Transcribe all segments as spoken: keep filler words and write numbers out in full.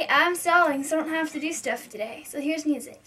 I'm stalling, so I don't have to do stuff today. So here's music.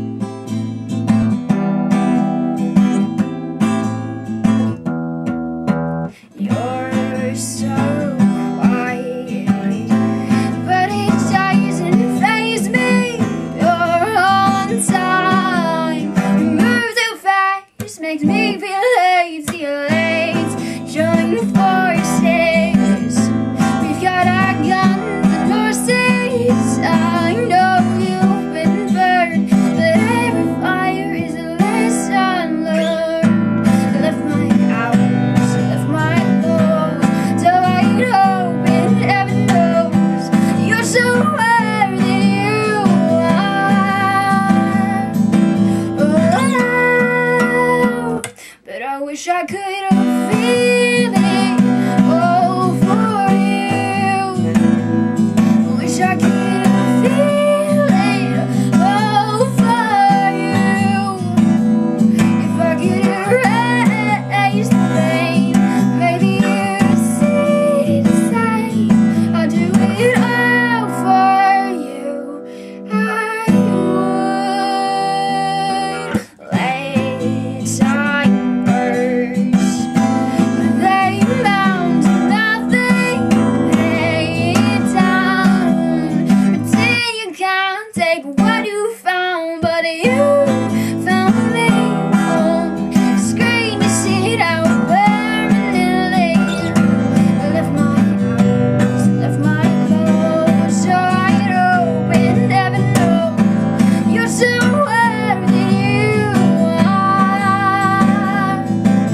You're so quiet, but it doesn't faze me. You're on time. You move so fast, makes me feel late. See you late, join the forces. We've got our guns and horses. I know you've been burned, but every fire is a lesson learned. I left my hours, left my clothes, so wide open, heaven knows you're somewhere that you are. Oh, but I wish I could have feel it. Oh, for you. Wish I could have feel it. Oh, for you. If I could erase the pain, maybe you'd see the same. I'd do it all for you. I would. Let time burst, but they amount to nothing. Lay it down, pretend you can't take what you found, but you found me home. Screen to sit out permanently. Left my house, left my clothes, so wide open, heaven knows you're somewhere that you are.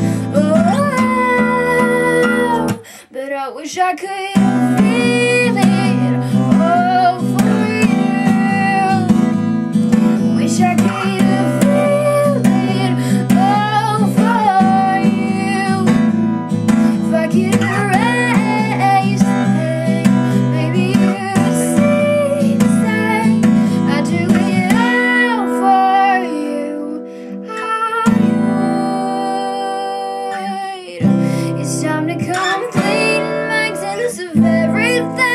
Oh, but I wish I could feel it. Oh, for you. Wish I could feel it. Oh, for you. If I could erase the pain, maybe you'd see the same. I'd do it all for you. I would. It's time to come clean, make sense of everything.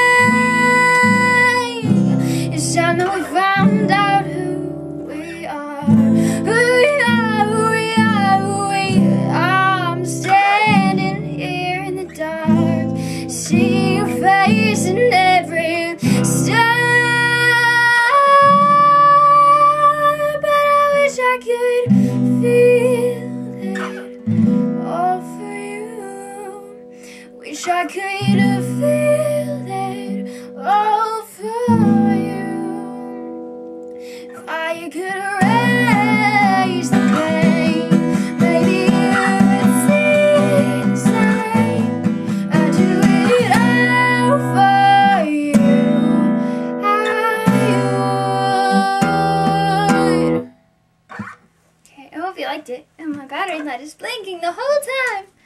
It's time that we found out who we are, who we are, who we are, who we are. I'm standing here in the dark, see your face in every star. But I wish I could feel it all for you. Wish I could have feel it all for you. If I could erase the pain, maybe you'd see the same. I'd do it all for you. I would. Okay, I hope you liked it. And my battery light is blinking the whole time.